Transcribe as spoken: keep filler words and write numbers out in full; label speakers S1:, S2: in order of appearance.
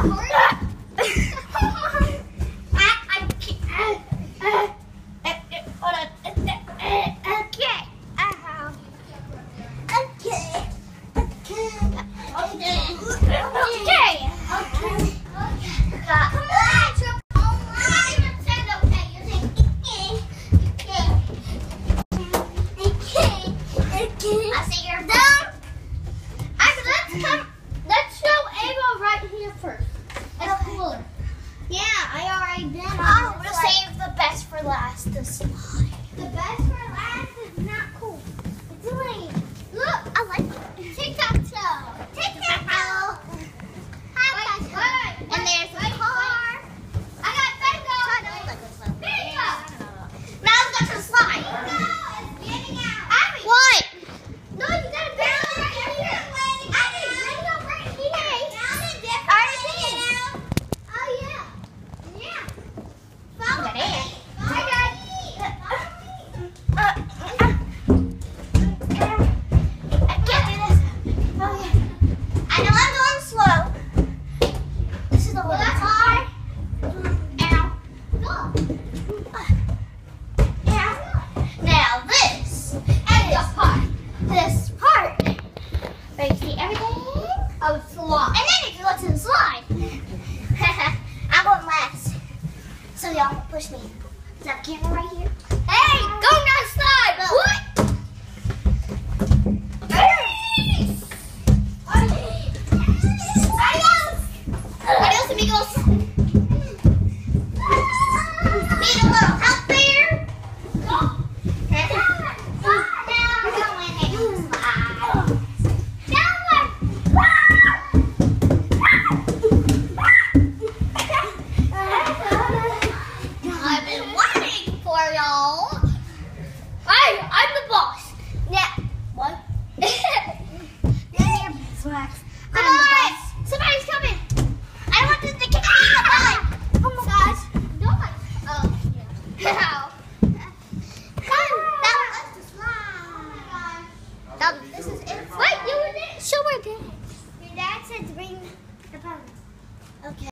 S1: Oh, we'll save the best for last. The slide.
S2: The best for last is not cool. It's lame. Look, I like it. Tic-tac-toe. Tic-tac-toe.
S1: And there's a car.
S2: I got bingo. Bingo.
S1: Now let's go to the slide.
S2: Bingo is getting out. Abby.
S1: What?
S2: No, you got a bingo right here. Abby, bingo right here. Now the difference.
S1: I already seen it.
S2: Oh, yeah. Yeah. Follow
S1: Got
S2: me.
S1: it.
S2: I got it.
S1: I can't do this. Oh, yeah. I know I'm going slow. This is the little car. Ow. Ow. Now this is the part. This part. Where you see everything.
S2: Oh, slide.
S1: And then you can go to the slide. I'm going last. So y'all push me. Is that camera right here? Hey, go down the slide. Go. What? Adios, amigos. Need a little help there? Go. I've been waiting for y'all. Hey, I'm the boss. Now, what? Come on, somebody's coming. I don't want this to kick me in the butt. Oh my gosh.
S2: Don't.
S1: Oh, yeah. That, this is it.
S2: Wait, you were there.
S1: Show my dad.
S2: Your dad said to bring the phone.
S1: Okay.